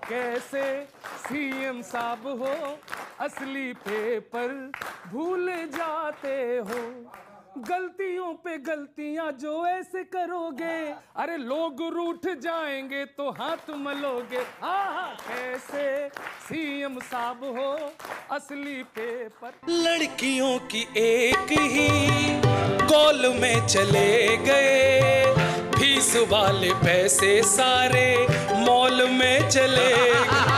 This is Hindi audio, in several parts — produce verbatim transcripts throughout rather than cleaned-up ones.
कैसे सीएम साहब हो, असली पेपर भूल जाते हो। गलतियों पे गलतियां जो ऐसे करोगे, अरे लोग रूठ जाएंगे तो हाथ मलोगे। आहा, कैसे सीएम साहब हो, असली पेपर। लड़कियों की एक ही कॉल में चले गए, फीस वाले पैसे सारे मॉल में चले गए।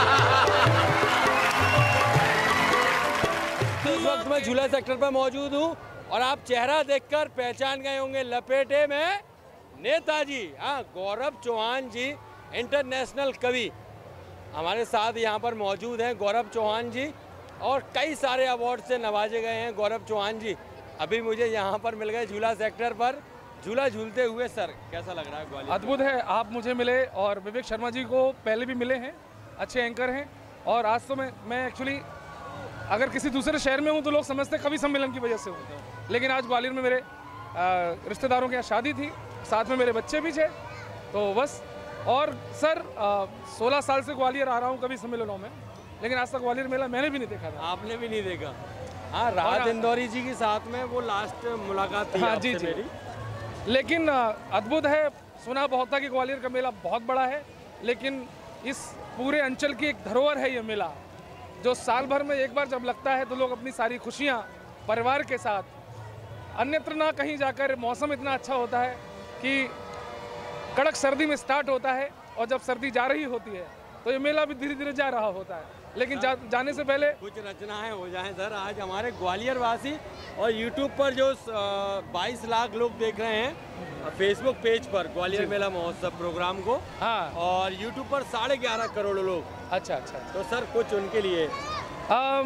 इस वक्त मैं झूला सेक्टर पर मौजूद हूँ और आप चेहरा देखकर पहचान गए होंगे, लपेटे में नेताजी। हाँ, गौरव चौहान जी, इंटरनेशनल कवि हमारे साथ यहाँ पर मौजूद हैं। गौरव चौहान जी और कई सारे अवार्ड से नवाजे गए हैं गौरव चौहान जी। अभी मुझे यहाँ पर मिल गए झूला सेक्टर पर झूला झूलते हुए। सर, कैसा लग रहा है ग्वालियर? अद्भुत है, आप मुझे मिले और विवेक शर्मा जी को पहले भी मिले हैं, अच्छे एंकर हैं। और आज तो मैं मैं एक्चुअली अगर किसी दूसरे शहर में हूँ तो लोग समझते कवि सम्मेलन की वजह से हूँ, लेकिन आज ग्वालियर में मेरे रिश्तेदारों के यहाँ शादी थी, साथ में मेरे बच्चे भी थे, तो बस। और सर, सोलह साल से ग्वालियर आ रहा हूँ कवि सम्मेलनों में, लेकिन आज तक ग्वालियर मेला मैंने भी नहीं देखा था। आपने भी नहीं देखा? हाँ, राज इंदौरी जी के साथ में वो लास्ट मुलाकात थी। हाँ जी जी मेरी। लेकिन अद्भुत है, सुना बहुत था कि ग्वालियर का मेला बहुत बड़ा है, लेकिन इस पूरे अंचल की एक धरोहर है ये मेला, जो साल भर में एक बार जब लगता है तो लोग अपनी सारी खुशियाँ परिवार के साथ, अन्यत्र ना कहीं जाकर, मौसम इतना अच्छा होता है कि कड़क सर्दी में स्टार्ट होता है और जब सर्दी जा रही होती है तो ये मेला भी धीरे धीरे जा रहा होता है। लेकिन जा, जाने से पहले कुछ रचनाएं हो जाएं सर। आज हमारे ग्वालियर वासी और यूट्यूब पर जो बाईस लाख लोग देख रहे हैं फेसबुक पेज पर ग्वालियर मेला महोत्सव प्रोग्राम को, हाँ, और यूट्यूब पर साढ़े ग्यारह करोड़ लोग। अच्छा अच्छा, तो सर कुछ उनके लिए आम,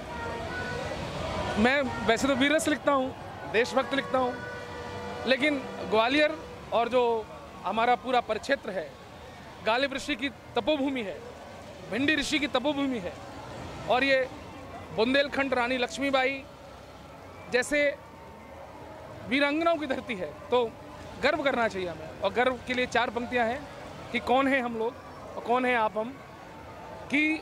मैं वैसे तो वीर रस लिखता हूँ, देशभक्त लिखता हूँ, लेकिन ग्वालियर और जो हमारा पूरा परिक्षेत्र है, गालिब ऋषि की तपोभूमि है, भिंडी ऋषि की तपोभूमि है, और ये बुंदेलखंड रानी लक्ष्मीबाई जैसे वीरांगनाओं की धरती है, तो गर्व करना चाहिए हमें। और गर्व के लिए चार पंक्तियां हैं कि कौन है हम लोग और कौन है आप हम, कि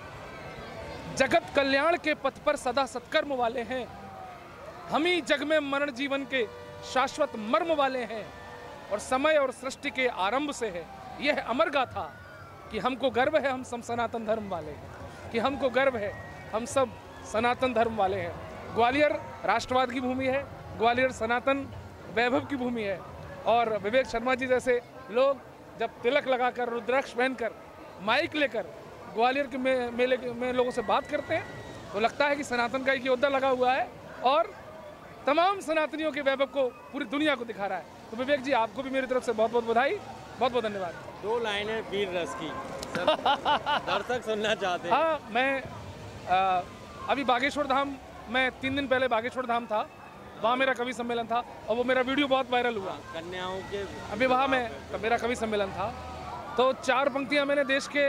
जगत कल्याण के पथ पर सदा सत्कर्म वाले हैं, हम ही जग में मरण जीवन के शाश्वत मर्म वाले हैं, और समय और सृष्टि के आरंभ से है यह अमर गाथा कि हमको गर्व है हम सब सनातन धर्म वाले हैं, कि हमको गर्व है हम सब सनातन धर्म वाले हैं। ग्वालियर राष्ट्रवाद की भूमि है, ग्वालियर सनातन वैभव की भूमि है, और विवेक शर्मा जी जैसे लोग जब तिलक लगाकर, रुद्राक्ष पहनकर, माइक लेकर ग्वालियर के मे, मेले में लोगों से बात करते हैं तो लगता है कि सनातन का एक योद्धा लगा हुआ है और तमाम सनातनियों के वैभव को पूरी दुनिया को दिखा रहा है। तो विवेक जी, आपको भी मेरी तरफ से बहुत बहुत बधाई, बहुत बहुत धन्यवाद। दो लाइनें वीर रस की दर्शक सुनना चाहते हैं। हाँ, मैं आ, अभी बागेश्वर धाम, मैं तीन दिन पहले बागेश्वर धाम था, वहाँ मेरा कवि सम्मेलन था और वो मेरा वीडियो बहुत वायरल हुआ। कन्याओं के अभी वहाँ में मेरा कवि सम्मेलन था, तो चार पंक्तियाँ मैंने देश के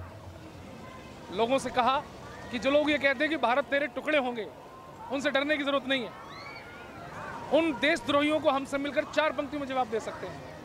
लोगों से कहा कि जो लोग ये कहते हैं कि भारत तेरे टुकड़े होंगे, उनसे डरने की जरूरत नहीं है। उन देशद्रोहियों को हमसे मिलकर चार पंक्तियों में जवाब दे सकते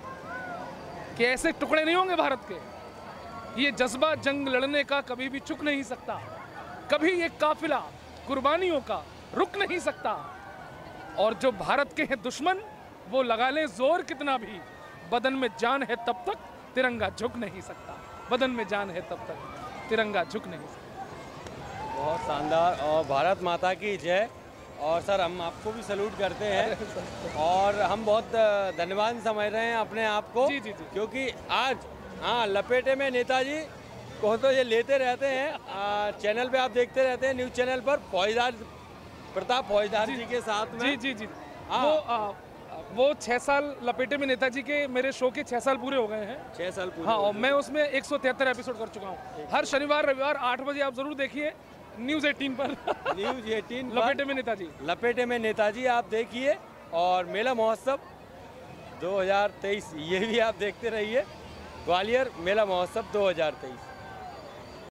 हैं कि ऐसे टुकड़े नहीं होंगे भारत के। ये जज्बा जंग लड़ने का कभी भी चुक नहीं सकता, कभी ये काफिला कुर्बानियों का रुक नहीं सकता, और जो भारत के हैं दुश्मन वो लगा ले जोर कितना भी, बदन में जान है तब तक तिरंगा झुक नहीं सकता, बदन में जान है तब तक तिरंगा झुक नहीं सकता। बहुत शानदार, और भारत माता की जय। और सर, हम आपको भी सैल्यूट करते हैं और हम बहुत धन्यवाद समझ रहे हैं अपने आप को। जी जी जी। क्योंकि आज हाँ, लपेटे में नेताजी को तो ये लेते रहते हैं, आ, चैनल पे आप देखते रहते हैं, न्यूज़ चैनल पर फौजदार प्रताप फौजदार जी, जी के साथ में। जी जी जी। वो आ, वो छः साल लपेटे में नेताजी के मेरे शो के छः साल पूरे हो गए हैं। छः साल पूरे। हाँ, और मैं उसमें एक सौ तिहत्तर एपिसोड कर चुका हूँ। हर शनिवार रविवार आठ बजे आप जरूर देखिए न्यूज़ अठारह पर। न्यूज़ अठारह लपेटे में नेताजी, लपेटे में नेताजी आप देखिए, और मेला महोत्सव दो हज़ार तेईस ये भी आप देखते रहिए, ग्वालियर मेला महोत्सव दो हज़ार तेईस।